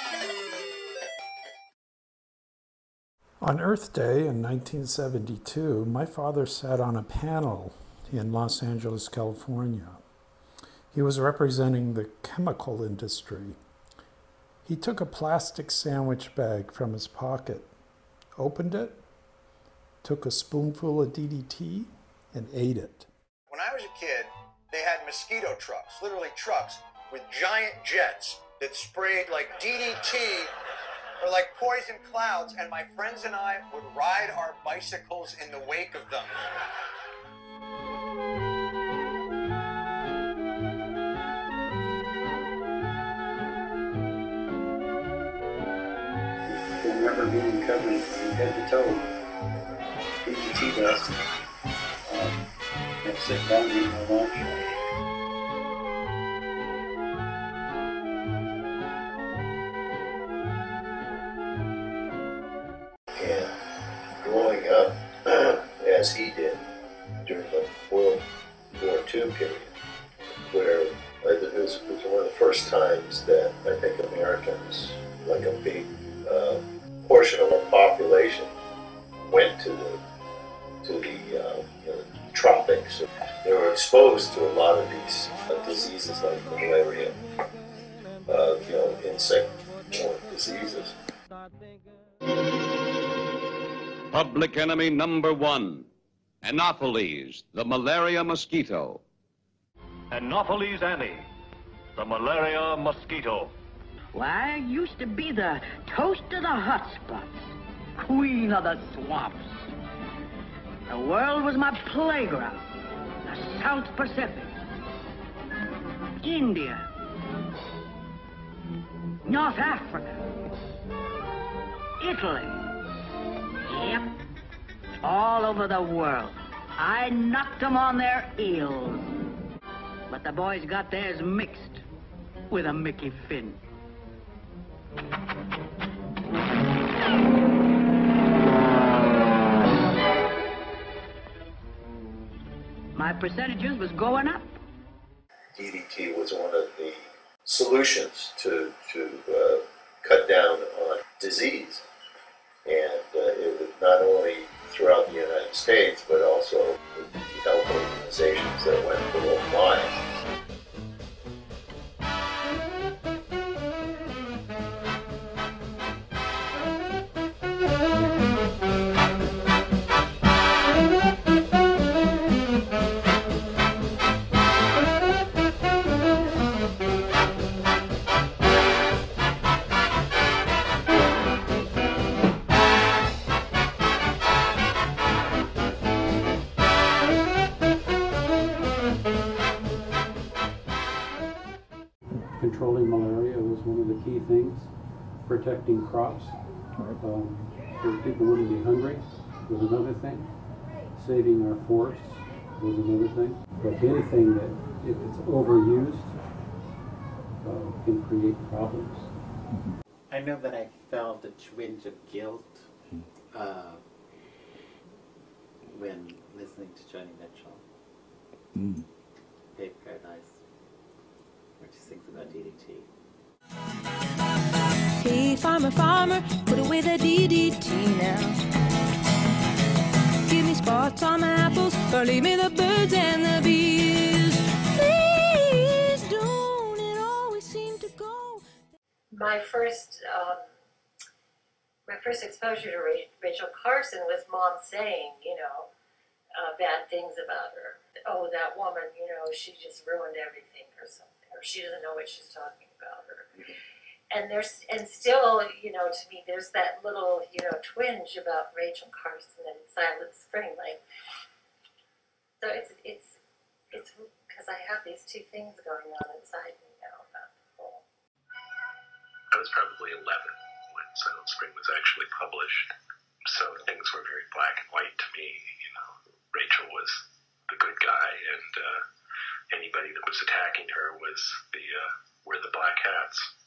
On Earth Day in 1972, my father sat on a panel in Los Angeles, California. He was representing the chemical industry. He took a plastic sandwich bag from his pocket, opened it, took a spoonful of DDT, and ate it. When I was a kid, they had mosquito trucks, literally trucks, with giant jets that sprayed like DDT or like poison clouds, and my friends and I would ride our bicycles in the wake of them. I remember being covered from head to toe, DDT dust, and sit down and eat my lunch. And growing up, as he did, during the World War II period, where it was one of the first times that I think Americans, like a big portion of our population, went to the tropics. They were exposed to a lot of these diseases like malaria, insect-borne diseases. Public enemy number one, Anopheles, the malaria mosquito. Anopheles Annie, the malaria mosquito. Why, I used to be the toast of the hot spots, queen of the swamps. The world was my playground. The South Pacific, India, North Africa, Italy. Yep, all over the world. I knocked them on their heels. But the boys got theirs mixed with a Mickey Finn. My percentages was going up. DDT was one of the solutions to cut down on disease. And it was not only throughout the United States, but also with the health organizations that went worldwide. Controlling malaria was one of the key things. Protecting crops. So people wouldn't be hungry was another thing. Saving our forests was another thing. But anything that, if it's overused, can create problems. I know that I felt a twinge of guilt when listening to Joni Mitchell. Babe Paradise, where she sings about DDT. Hey, farmer, farmer, put away the DDT now. Give me spots on my apples, or leave me the birds and the bees. Please don't it always seem to go. My first exposure to Rachel Carson was Mom saying, bad things about her. Oh, that woman, she just ruined everything or something, or she doesn't know what she's talking about. And still, to me, there's that little, twinge about Rachel Carson and Silent Spring. So it's because I have these two things going on inside me now about the whole. I was probably 11 when Silent Spring was actually published, so things were very black and white to me. Rachel was the good guy, and anybody that was attacking her were the black hats.